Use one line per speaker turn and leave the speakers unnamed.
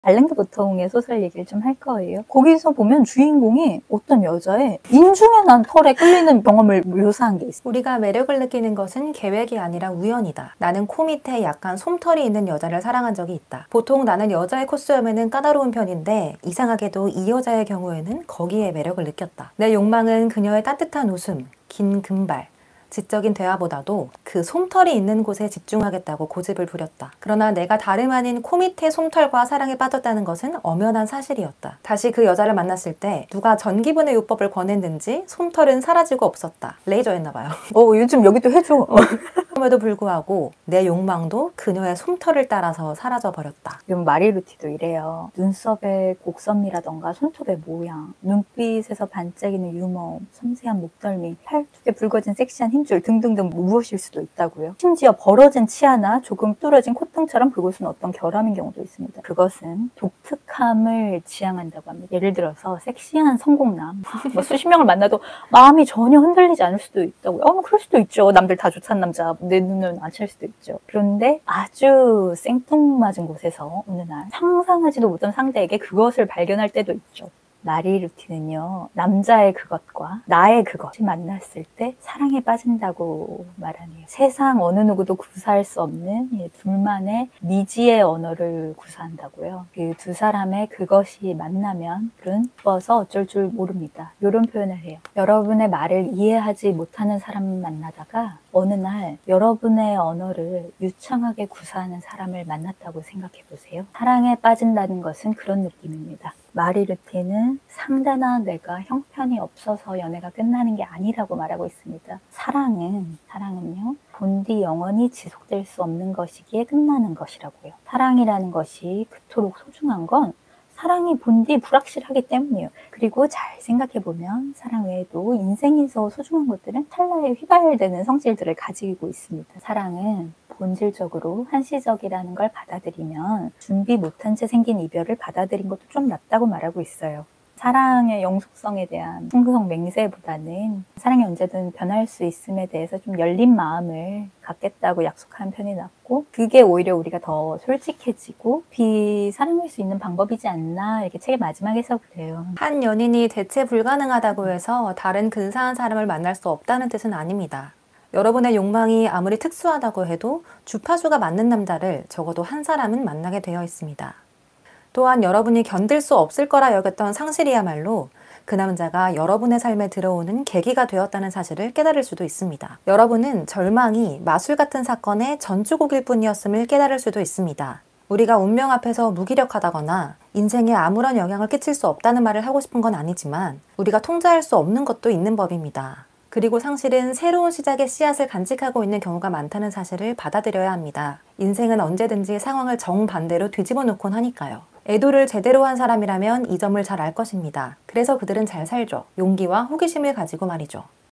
알랭드 보통의 소설 얘기를 좀 할 거예요. 거기서 보면 주인공이 어떤 여자의 인중에 난 털에 끌리는 경험을 묘사한 게 있어요.
우리가 매력을 느끼는 것은 계획이 아니라 우연이다. 나는 코 밑에 약간 솜털이 있는 여자를 사랑한 적이 있다. 보통 나는 여자의 콧수염에는 까다로운 편인데 이상하게도 이 여자의 경우에는 거기에 매력을 느꼈다. 내 욕망은 그녀의 따뜻한 웃음, 긴 금발, 지적인 대화보다도 그 솜털이 있는 곳에 집중하겠다고 고집을 부렸다. 그러나 내가 다름 아닌 코 밑의 솜털과 사랑에 빠졌다는 것은 엄연한 사실이었다. 다시 그 여자를 만났을 때 누가 전기분해 요법을 권했는지 솜털은 사라지고 없었다. 레이저였나봐요.
요즘 여기도 해줘.
그럼에도 불구하고 내 욕망도 그녀의 솜털을 따라서 사라져버렸다.
지금 마리루티도 이래요. 눈썹의 곡선미라던가 손톱의 모양, 눈빛에서 반짝이는 유머, 섬세한 목덜미, 팔뚝에 붉어진 섹시한 힘줄 등등등 무엇일 수도 있다고요. 심지어 벌어진 치아나 조금 뚫어진 콧등처럼 그곳은 어떤 결함인 경우도 있습니다. 그것은 독특함을 지향한다고 합니다. 예를 들어서 섹시한 성공남, 수십 명을 만나도 마음이 전혀 흔들리지 않을 수도 있다고요. 그럴 수도 있죠. 남들 다 좋다는 남자 내 눈은 안 찰 수도 있죠. 그런데 아주 생뚱맞은 곳에서 어느 날 상상하지도 못한 상대에게 그것을 발견할 때도 있죠. 마리루티는요, 남자의 그것과 나의 그것이 만났을 때 사랑에 빠진다고 말하네요. 세상 어느 누구도 구사할 수 없는 둘만의 미지의 언어를 구사한다고요. 그 두 사람의 그것이 만나면 그는 기뻐서 어쩔 줄 모릅니다. 이런 표현을 해요. 여러분의 말을 이해하지 못하는 사람을 만나다가 어느 날 여러분의 언어를 유창하게 구사하는 사람을 만났다고 생각해 보세요. 사랑에 빠진다는 것은 그런 느낌입니다. 마리루티는 상대나 내가 형편이 없어서 연애가 끝나는 게 아니라고 말하고 있습니다. 사랑은요, 본디 영원히 지속될 수 없는 것이기에 끝나는 것이라고요. 사랑이라는 것이 그토록 소중한 건 사랑이 본디 불확실하기 때문이에요. 그리고 잘 생각해보면 사랑 외에도 인생에서 소중한 것들은 찰나에 휘발되는 성질들을 가지고 있습니다. 사랑은 본질적으로 한시적이라는 걸 받아들이면 준비 못한 채 생긴 이별을 받아들인 것도 좀 낫다고 말하고 있어요. 사랑의 영속성에 대한 풍성 맹세보다는 사랑이 언제든 변할 수 있음에 대해서 좀 열린 마음을 갖겠다고 약속하는 편이 낫고, 그게 오히려 우리가 더 솔직해지고 사랑할 수 있는 방법이지 않나, 이렇게 책의 마지막에서 그래요.
한 연인이 대체 불가능하다고 해서 다른 근사한 사람을 만날 수 없다는 뜻은 아닙니다. 여러분의 욕망이 아무리 특수하다고 해도 주파수가 맞는 남자를 적어도 한 사람은 만나게 되어 있습니다. 또한 여러분이 견딜 수 없을 거라 여겼던 상실이야말로 그 남자가 여러분의 삶에 들어오는 계기가 되었다는 사실을 깨달을 수도 있습니다. 여러분은 절망이 마술 같은 사건의 전주곡일 뿐이었음을 깨달을 수도 있습니다. 우리가 운명 앞에서 무기력하다거나 인생에 아무런 영향을 끼칠 수 없다는 말을 하고 싶은 건 아니지만 우리가 통제할 수 없는 것도 있는 법입니다. 그리고 상실은 새로운 시작의 씨앗을 간직하고 있는 경우가 많다는 사실을 받아들여야 합니다. 인생은 언제든지 상황을 정반대로 뒤집어 놓곤 하니까요. 애도를 제대로 한 사람이라면 이 점을 잘 알 것입니다. 그래서 그들은 잘 살죠. 용기와 호기심을 가지고 말이죠.